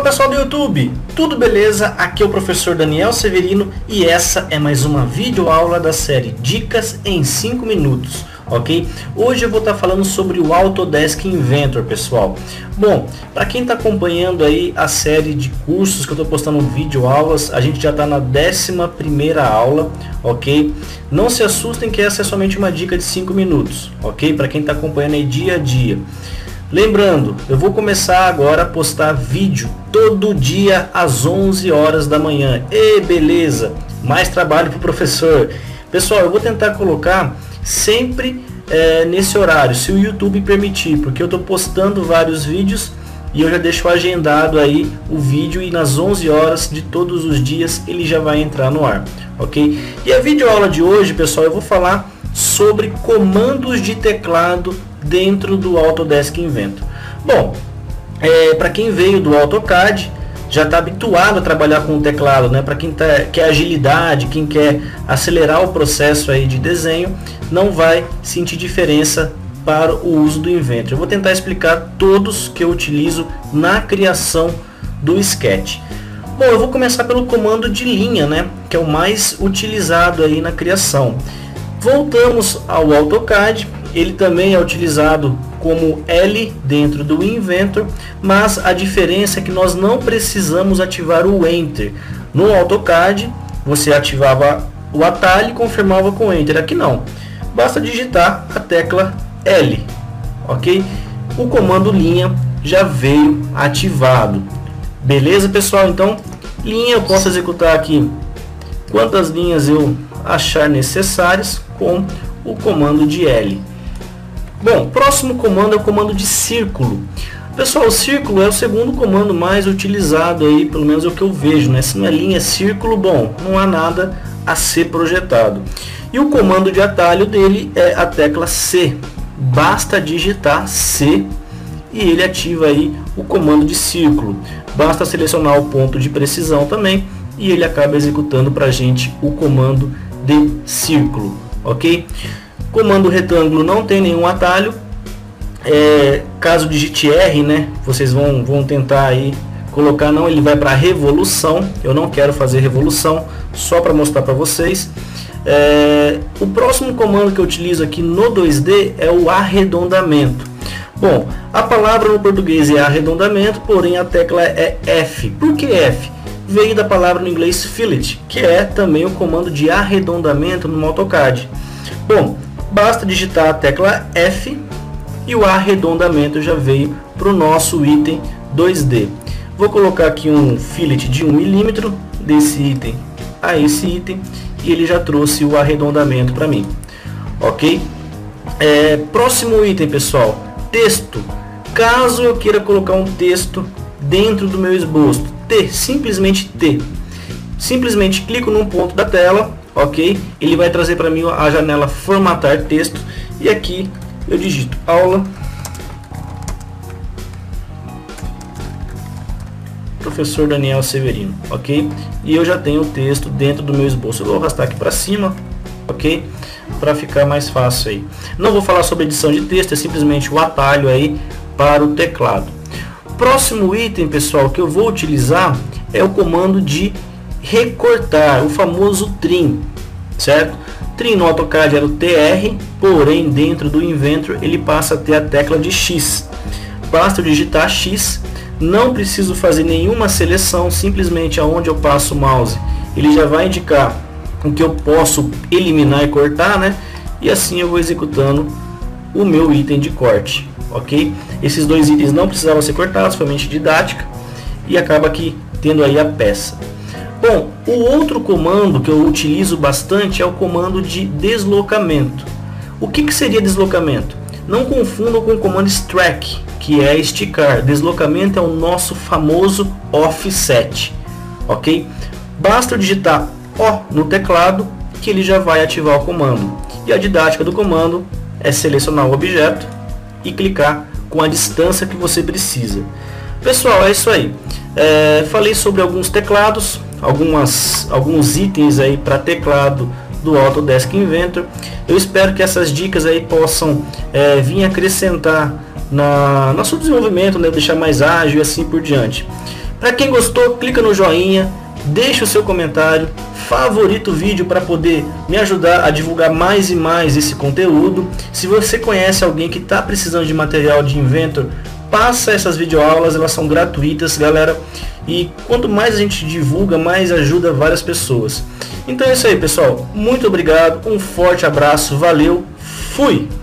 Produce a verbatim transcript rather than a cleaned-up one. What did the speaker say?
pessoal do YouTube, tudo beleza? Aqui é o professor Daniel Severino e essa é mais uma videoaula da série Dicas em cinco minutos, ok? Hoje eu vou estar falando sobre o Autodesk Inventor, pessoal. Bom, para quem está acompanhando aí a série de cursos que eu estou postando videoaulas, a gente já está na décima primeira aula, ok? Não se assustem que essa é somente uma dica de cinco minutos, ok? Para quem está acompanhando aí dia a dia. Lembrando, eu vou começar agora a postar vídeo todo dia às onze horas da manhã. E beleza, mais trabalho para o professor. Pessoal, eu vou tentar colocar sempre é, nesse horário, se o YouTube permitir, porque eu estou postando vários vídeos e eu já deixo agendado aí o vídeo e nas onze horas de todos os dias ele já vai entrar no ar, ok? E a videoaula de hoje, pessoal, eu vou falar sobre comandos de teclado dentro do Autodesk Inventor. Bom, é, para quem veio do AutoCAD, já está habituado a trabalhar com o teclado, né? Para quem tá, quer agilidade, quem quer acelerar o processo aí de desenho, não vai sentir diferença para o uso do Inventor. Eu vou tentar explicar todos que eu utilizo na criação do Sketch. Bom, eu vou começar pelo comando de linha, né? Que é o mais utilizado aí na criação. Voltamos ao AutoCAD. Ele também é utilizado como L dentro do Inventor, mas a diferença é que nós não precisamos ativar o Enter. No AutoCAD você ativava o atalho e confirmava com Enter. Aqui não, basta digitar a tecla L, ok? O comando linha já veio ativado. Beleza, pessoal? Então, linha eu posso executar aqui quantas linhas eu achar necessárias com o comando de L. Bom, próximo comando é o comando de círculo. Pessoal, o círculo é o segundo comando mais utilizado aí, pelo menos é o que eu vejo, né? Se não é linha, é círculo, bom, não há nada a ser projetado. E o comando de atalho dele é a tecla C. Basta digitar C e ele ativa aí o comando de círculo. Basta selecionar o ponto de precisão também e ele acaba executando para a gente o comando de círculo, ok? Comando retângulo não tem nenhum atalho. É, caso digite R, né, vocês vão, vão tentar aí colocar, não, ele vai para revolução. Eu não quero fazer revolução, só para mostrar para vocês. É, o próximo comando que eu utilizo aqui no dois D é o arredondamento. Bom, a palavra no português é arredondamento, porém a tecla é F. Por que F? Veio da palavra no inglês fillet, que é também o comando de arredondamento no AutoCAD. Bom, basta digitar a tecla F e o arredondamento já veio para o nosso item dois D. Vou colocar aqui um fillet de um milímetro desse item a esse item e ele já trouxe o arredondamento para mim, ok? É, próximo item, pessoal, texto. Caso eu queira colocar um texto dentro do meu esboço, T, simplesmente T. Simplesmente clico num ponto da tela, ok? Ele vai trazer para mim a janela formatar texto e aqui eu digito aula professor Daniel Severino, ok? E eu já tenho o texto dentro do meu esboço. Eu vou arrastar aqui para cima, ok? Para ficar mais fácil aí. Não vou falar sobre edição de texto, é simplesmente o atalho aí para o teclado. Próximo item, pessoal, que eu vou utilizar é o comando de recortar, o famoso trim, certo? Trim no AutoCAD era o T R, porém dentro do Inventor ele passa a ter a tecla de X. Basta eu digitar X, não preciso fazer nenhuma seleção, simplesmente aonde eu passo o mouse ele já vai indicar o que eu posso eliminar e cortar, né? E assim eu vou executando o meu item de corte, ok? Esses dois itens não precisavam ser cortados, somente didática, e acaba aqui tendo aí a peça. Bom, o outro comando que eu utilizo bastante é o comando de deslocamento. O que, que seria deslocamento? Não confundam com o comando Strack, que é esticar. Deslocamento é o nosso famoso offset, ok? Basta digitar O no teclado que ele já vai ativar o comando. E a didática do comando é selecionar o objeto e clicar com a distância que você precisa. Pessoal, é isso aí. É, falei sobre alguns teclados, algumas, alguns itens aí para teclado do Autodesk Inventor. Eu espero que essas dicas aí possam é, vir acrescentar na nosso desenvolvimento, né, deixar mais ágil e assim por diante. Para quem gostou, clica no joinha, deixa o seu comentário, favorita o vídeo para poder me ajudar a divulgar mais e mais esse conteúdo. Se você conhece alguém que está precisando de material de Inventor, passa essas videoaulas, elas são gratuitas, galera. E quanto mais a gente divulga, mais ajuda várias pessoas. Então é isso aí, pessoal. Muito obrigado, um forte abraço, valeu, fui!